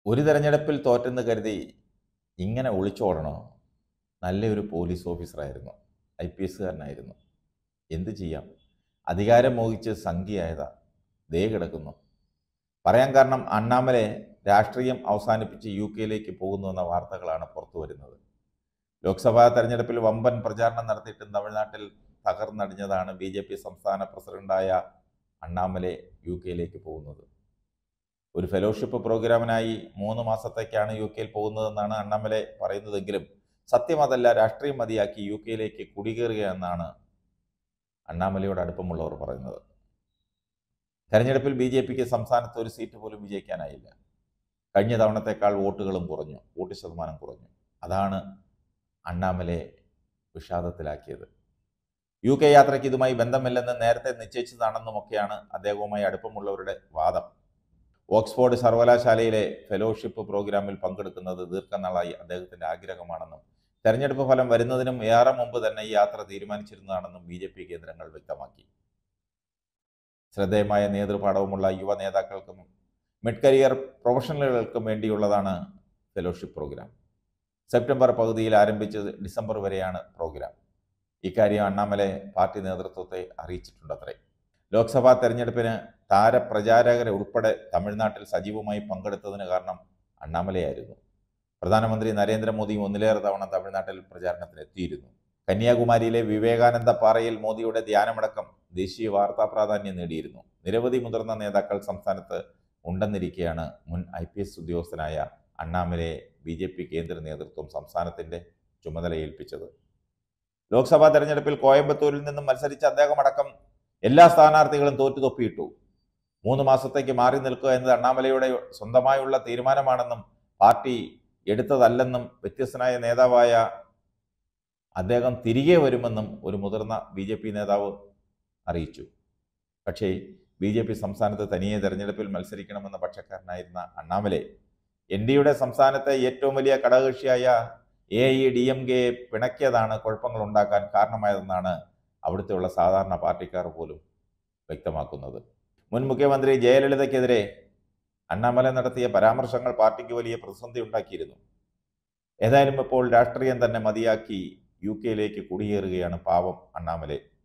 ഒരു തെരഞ്ഞെടുപ്പിൽ തോറ്റെന്ന് കരുതി ഇങ്ങനെ ഒളിച്ചോടണോ? നല്ലൊരു പോലീസ് ഓഫീസറായിരുന്നു, IPSകാരനായിരുന്നു. എന്തു ചെയ്യാം? അധികാരം മോഹിച്ച് സംഖ്യയായതാ. ദേ കിടക്കുന്നു. പറയാൻ കാരണം അണ്ണാമലെ രാഷ്ട്രീയം അവസാനിപ്പിച്ച് UK പോകുന്നുവെന്ന വാർത്തകളാണ് പുറത്തു വരുന്നത്. ലോക്സഭാ തെരഞ്ഞെടുപ്പിൽ വമ്പൻ പ്രചാരണം നടത്തിയിട്ടും തമിഴ്നാട്ടിൽ തകർന്നടിഞ്ഞതാണ് BJP സംസ്ഥാന പ്രസിഡന്റായ അണ്ണാമലെ UK പോകുന്നത്. ഒരു ഫെലോഷിപ്പ് പ്രോഗ്രാമിനായി 3 മാസത്തേക്കാണ് UK പോകുന്നതെന്നാണ് അണ്ണാമലെ പറയുന്നതെങ്കിലും സത്യം അതല്ല. രാഷ്ട്രീയം മതിയാക്കി UK കുടികയറുകയെന്നാണ് അണ്ണാമലയോട് അടുപ്പമുള്ളവർ പറയുന്നത്. തെരഞ്ഞെടുപ്പിൽ BJPക്ക് സംസ്ഥാനത്ത് ഒരു സീറ്റ് പോലും വിജയിക്കാനായില്ല. കഴിഞ്ഞ തവണത്തേക്കാൾ വോട്ട് ശതമാനം കുറഞ്ഞു. അതാണ് അണ്ണാമലെ വിഷാദത്തിലാക്കിയത്. UK യാത്രയ്ക്ക് ഇതുമായി ബന്ധമില്ലെന്ന് നേരത്തെ നിശ്ചയിച്ചതാണെന്നുമൊക്കെയാണ് അദ്ദേഹവുമായി അടുപ്പമുള്ളവരുടെ വാദം. ഓക്സ്ഫോർഡ് സർവകലാശാലയിലെ ഫെലോഷിപ്പ് പ്രോഗ്രാമിൽ പങ്കെടുക്കുന്നത് ദീർഘനാളായി അദ്ദേഹത്തിൻ്റെ ആഗ്രഹമാണെന്നും തെരഞ്ഞെടുപ്പ് ഫലം വരുന്നതിനും ഏറെ മുമ്പ് തന്നെ ഈ യാത്ര തീരുമാനിച്ചിരുന്നതാണെന്നും BJP കേന്ദ്രങ്ങൾ വ്യക്തമാക്കി. ശ്രദ്ധേയമായ നേതൃപാഠവുമുള്ള യുവ നേതാക്കൾക്കും മിഡ് കരിയർ പ്രൊഫഷണലുകൾക്കും വേണ്ടിയുള്ളതാണ് ഫെലോഷിപ്പ് പ്രോഗ്രാം. സെപ്റ്റംബർ പകുതിയിൽ ആരംഭിച്ച് ഡിസംബർ വരെയാണ് പ്രോഗ്രാം. ഇക്കാര്യം അണ്ണാമലെ പാർട്ടി നേതൃത്വത്തെ അറിയിച്ചിട്ടുണ്ടത്രേ. ലോക്സഭാ തെരഞ്ഞെടുപ്പിന് താരപ്രചാരകരെ ഉൾപ്പെടെ തമിഴ്നാട്ടിൽ സജീവമായി പങ്കെടുത്തതിന് കാരണം അണ്ണാമലയായിരുന്നു. പ്രധാനമന്ത്രി നരേന്ദ്രമോദിയും ഒന്നിലേറെ തവണ തമിഴ്നാട്ടിൽ പ്രചാരണത്തിനെത്തിയിരുന്നു. കന്യാകുമാരിയിലെ വിവേകാനന്ദ പാറയിൽ മോദിയുടെ ധ്യാനമടക്കം ദേശീയ വാർത്താ പ്രാധാന്യം നേടിയിരുന്നു. നിരവധി മുതിർന്ന നേതാക്കൾ സംസ്ഥാനത്ത് ഉണ്ടെന്നിരിക്കെയാണ് മുൻ IPS ഉദ്യോഗസ്ഥനായ അണ്ണാമലയെ BJP കേന്ദ്ര നേതൃത്വം സംസ്ഥാനത്തിൻ്റെ ചുമതല ഏൽപ്പിച്ചത്. ലോക്സഭാ തെരഞ്ഞെടുപ്പിൽ കോയമ്പത്തൂരിൽ നിന്നും മത്സരിച്ച അദ്ദേഹമടക്കം എല്ലാ സ്ഥാനാർത്ഥികളും തോറ്റുതൊപ്പിയിട്ടു. 3 മാസത്തേക്ക് മാറി നിൽക്കുക എന്നത് അണ്ണാമലയുടെ സ്വന്തമായുള്ള തീരുമാനമാണെന്നും പാർട്ടി എടുത്തതല്ലെന്നും വ്യത്യസ്തനായ നേതാവായ അദ്ദേഹം തിരികെ വരുമെന്നും ഒരു മുതിർന്ന BJP നേതാവ് അറിയിച്ചു. പക്ഷേ BJP സംസ്ഥാനത്ത് തനിയെ തെരഞ്ഞെടുപ്പിൽ മത്സരിക്കണമെന്ന പക്ഷക്കാരനായിരുന്ന അണ്ണാമലെ NDയുടെ സംസ്ഥാനത്തെ ഏറ്റവും വലിയ ഘടകകക്ഷിയായ AIADMK പിണക്കിയതാണ് കുഴപ്പങ്ങൾ ഉണ്ടാക്കാൻ കാരണമായതെന്നാണ് അവിടുത്തെയുള്ള സാധാരണ പാർട്ടിക്കാർ പോലും വ്യക്തമാക്കുന്നത്. മുൻ മുഖ്യമന്ത്രി ജയലളിതയ്ക്കെതിരെ അണ്ണാമല നടത്തിയ പരാമർശങ്ങൾ പാർട്ടിക്ക് വലിയ പ്രതിസന്ധി ഉണ്ടാക്കിയിരുന്നു. ഏതായാലും ഇപ്പോൾ രാഷ്ട്രീയം തന്നെ മതിയാക്കി UK കുടിയേറുകയാണ് പാവം അണ്ണാമലെ.